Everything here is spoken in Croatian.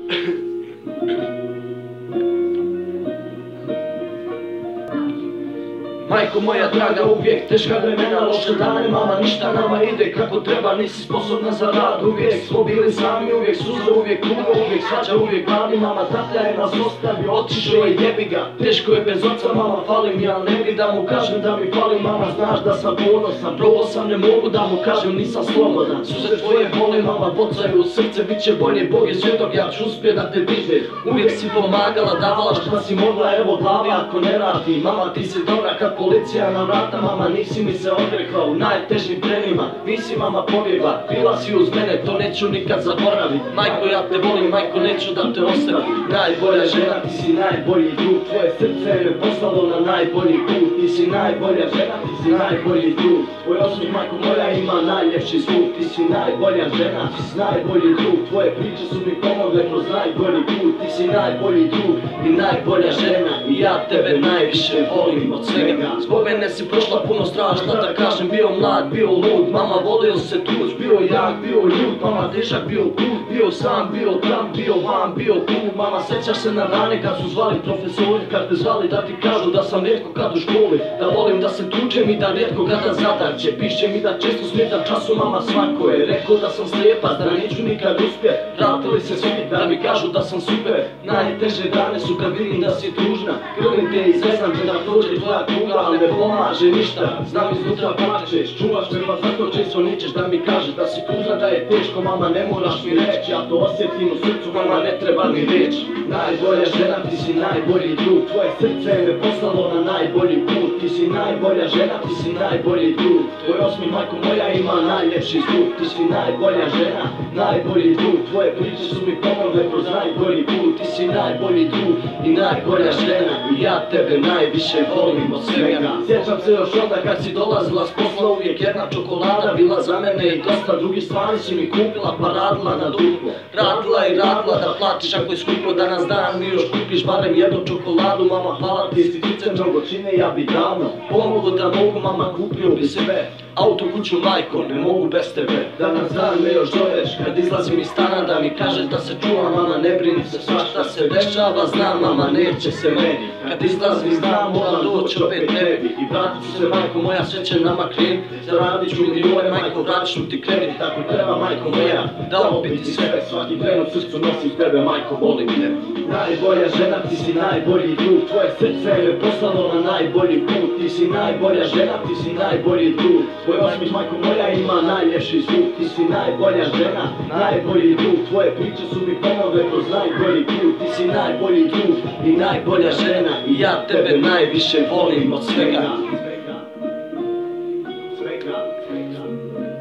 Majko moja draga, uvijek teška vremena, loše dane, mama ništa nama ide kako treba, nisi sposobna za rad, uvijek smo bili sami, uvijek suza, uvijek tuga, uvijek svađa, uvijek glavi, mama tata je nas ostavio, otišao je jebi ga, teško je bez oca, mama falim, ja ne bi da mu kažem da mi falim, mama znaš da sam ponosan, probao sam, ne mogu da mu kažem, nisam slobodan, suze tvoje bole, mama bocaju u srce, bit će bolje, Bog je svjetok, ja ću uspjet da te dižem, uvijek si pomagala, davala šta si mogla, evo glavi ako ne radi, mama ti si dobra kad policija na vrata, mama nisi mi se odrekla u najtežim trenima, nisi mama pobjegla, bila si uz mene, to neću nikad zaboravit. Majko ja te volim, majko neću da te ostavim, najbolja žena, ti si najbolji drug, tvoje srce me poslalo na najbolji put, ti si najbolja žena, ti si najbolji drug, tvoj osmih majko moja ima najljepši zvuk, ti si najbolja žena, ti si najbolji drug, tvoje priče su mi pomogle kroz najbolji put, ti si najbolji drug i najbolja žena i ja tebe najviše volim od svega. Zbog mene si prošla puno strašno, da kažem, bio mlad, bio lud, mama volio se tuć, bio jak, bio ljud, mama težak, bio put, bio sam, bio tam, bio van, bio tu, mama sjećaš se na dane kad su zvali profesori, kad te zvali da ti kažu da sam rijetko kad u školi, da volim da se tučem i da rijetko kada zadarče, piše mi da često smetam času, mama svako je rekao da sam slijepa, da neću nikad uspjet, vratili se svi da mi kažu da sam super, najteže dane su kad vidim da si tužna, grlim te i zezam te da prođe tvoja tuga, ali ne pomaže ništa, znam iznutra plačeš, čuvaš me pa zato često nećeš da mi kažeš da si tužna, da je teško, mama ne moraš mi reći, ja to osjetim u srcu, mama ne treba mi reći, najbolja žena, ti si najbolji drug, tvoje srce me poslalo na najbolji put, ti si najbolja žena, ti si najbolji drug, tvoj osmih majko moja ima najljepši zvuk, ti si najbolja žena, najbolji drug, tvoje priče su mi pomogle kroz najbolji put, ti si najbolji drug i najbolja žena i ja tebe najviše volim od svega. Sjećam se još onda kad si dolazila s posla, uvijek jedna čokolada bila za mene i dosta drugih stvari si mi kupila pa radila na duplo. Radila i radila da platiš ako je skupo danas dan, mi još kupiš barem jednu čokoladu, mama hvala ti stice mnogo čine, ja bi davno pomogu da mogu, mama kupio bi sebe auto, kuću, majko, ne mogu bez tebe. Danas dan me još zoveš kad izlazim iz stana da mi kažeš da se čuva, mama ne brini se, svašta se dešava, znam, mama neće se meni. Kad izlazim znam, moram doći opet tebi i vratit ću se, majko moja, sve će nama krenut, zaradit ću milijone, majko, vratit ću ti kredit, tako treba, majko moja, dao bi ti sve, svaki tren u srcu nosim tebe, majko, volim te. Najbolja žena, ti si najbolji drug, tvoje srce me poslalo na najbolji put, ti si najbolja žena, ti si najbolji drug, tvoj osmih majko moja ima najljepši zvuk, ti si najbolja žena, najbolji drug, tvoje priče su mi pomogle kroz najbolji put, ti si najbolji drug i najbolja žena i ja tebe najviše volim od svega.